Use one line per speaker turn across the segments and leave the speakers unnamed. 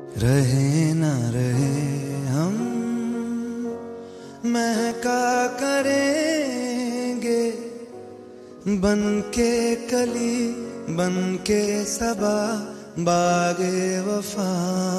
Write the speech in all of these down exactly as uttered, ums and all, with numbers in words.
रहे ना रहे हम महका करेंगे, बन के कली बन के सबा बागे वफा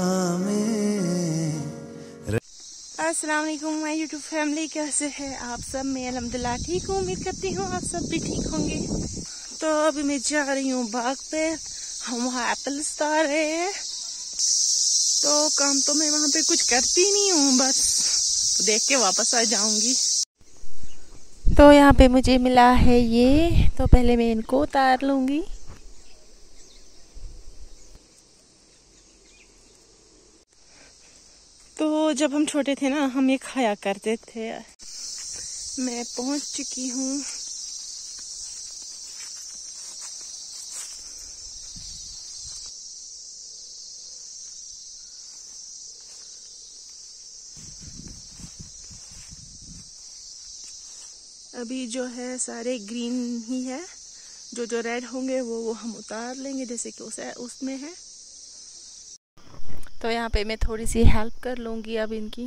में।
अस्सलाम वालेकुम माय यूट्यूब फैमिली, कैसे हैं आप सब? मैं अल्हम्दुलिल्लाह ठीक हूँ। उम्मीद करती हूँ आप सब भी ठीक होंगे। तो अभी मैं जा रही हूँ बाग पे, हम वहाँ एप्पल्स तोड़ रहे हैं। तो काम तो मैं वहाँ पे कुछ करती नहीं हूँ, बस तो देख के वापस आ जाऊंगी। तो यहाँ पे मुझे मिला है ये, तो पहले मैं इनको उतार लूंगी। तो जब हम छोटे थे ना, हम ये खाया करते थे। मैं पहुंच चुकी हूँ। अभी जो है सारे ग्रीन ही है, जो जो रेड होंगे वो वो हम उतार लेंगे, जैसे कि उस उसमें है। तो यहाँ पे मैं थोड़ी सी हेल्प कर लूँगी अब इनकी।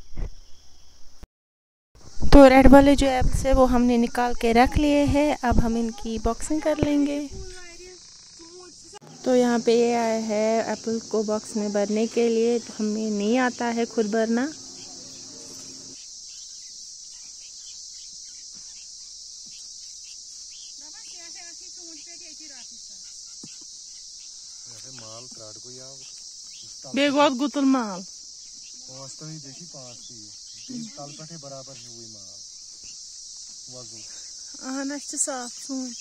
तो रेड वाले जो एप्पल्स है वो हमने निकाल के रख लिए हैं, अब हम इनकी बॉक्सिंग कर लेंगे। तो यहाँ पे ये आया है एप्पल को बॉक्स में भरने के लिए, तो हमें नहीं आता है खुद भरना। बेगोत गुतुल माल
पांच तो ही देखी, पांच थी तल पे बराबर है वही माल वजन।
हाँ ना साफ सूट।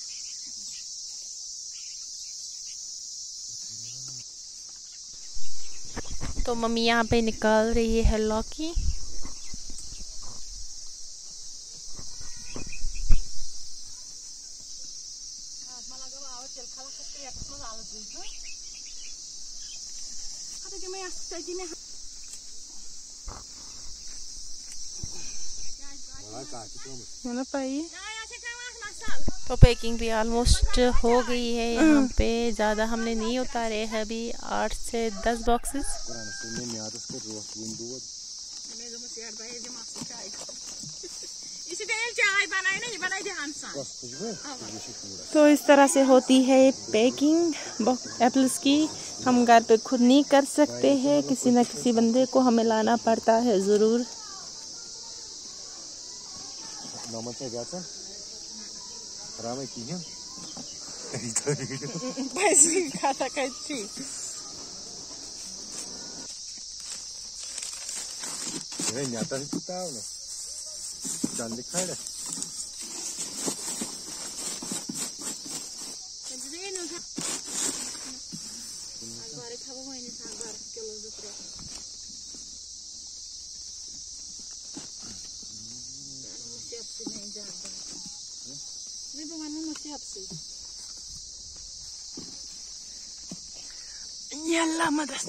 तो मम्मी यहाँ पे निकाल रही है लौकी। ना पाई। तो पैकिंग भी ऑलमोस्ट हो गई है यहाँ पे, ज़्यादा हमने नहीं उतारे हैं अभी, आठ से दस बॉक्सेस। तो इस तरह से होती है पैकिंग एप्पल्स की। हम घर पे खुद नहीं कर सकते हैं, किसी न किसी बंदे को हमें लाना पड़ता है ज़रूर। यल्ला मदद।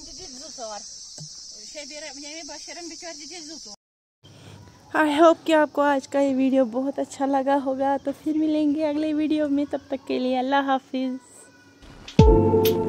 आई होप कि आपको आज का ये वीडियो बहुत अच्छा लगा होगा। तो फिर मिलेंगे अगले वीडियो में, तब तक के लिए अल्लाह हाफिज।